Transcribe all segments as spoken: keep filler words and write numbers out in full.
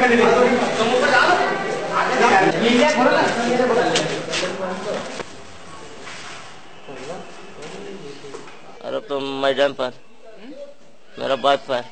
अरे तो मैडम पर मेरा वाइफ है।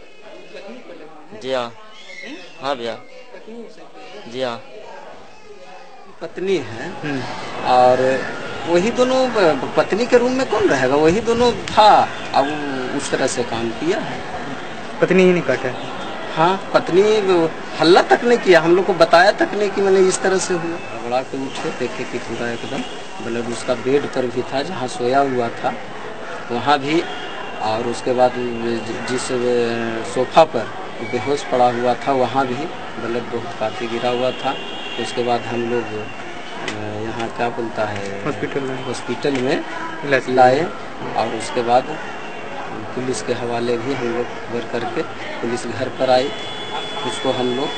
जी हाँ। हाँ भैया। जी हाँ। पत्नी है और वही दोनों पत्नी के रूम में कौन रहेगा, वही दोनों था। अब उस तरह से काम किया है। पत्नी ही नहीं काटा। हाँ, पत्नी हल्ला तक नहीं किया, हम लोग को बताया तक नहीं कि मैंने इस तरह से हुआ। घबरा के उठे, देखे कि पूरा एकदम ब्लड उसका बेड पर भी था, जहाँ सोया हुआ था वहाँ भी, और उसके बाद जिस सोफा पर बेहोश पड़ा हुआ था वहाँ भी ब्लड बहुत काफ़ी गिरा हुआ था। उसके बाद हम लोग यहाँ क्या बोलता है हॉस्पिटल में हॉस्पिटल में लाए, और उसके बाद पुलिस के हवाले भी हम लोग खबर करके पुलिस घर पर आई। उसको हम लोग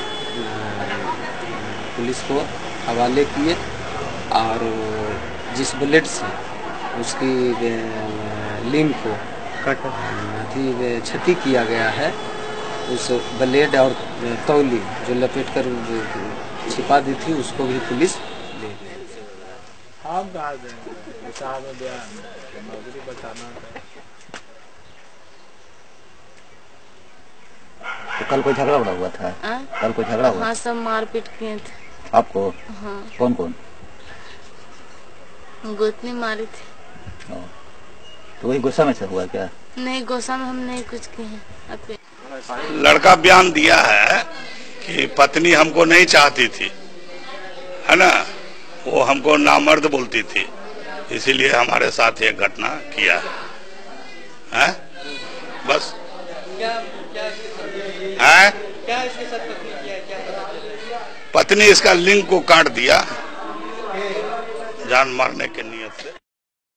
पुलिस को हवाले किए, और जिस ब्लेड से उसकी लिंग को अथी क्षति किया गया है, उस ब्लेड और तौली जो लपेट कर छिपा दी थी उसको भी पुलिस ले गई। तो कल कोई झगड़ा बड़ा हुआ था? आ? कल कोई झगड़ा हुआ? हाँ, सब मारपीट किए थे। आपको? हाँ। कौन कौन? गोतनी मारी थी। तो वही गुस्सा में से हुआ क्या? नहीं, गुस्सा में हम नहीं कुछ किए हैं। लड़का बयान दिया है कि पत्नी हमको नहीं चाहती थी, है ना, वो हमको नामर्द बोलती थी, इसीलिए हमारे साथ ये घटना किया है, है? बस है? क्या इसके साथ पत्नी किया, क्या पत्नी इसका लिंग को काट दिया जान मारने के लिए।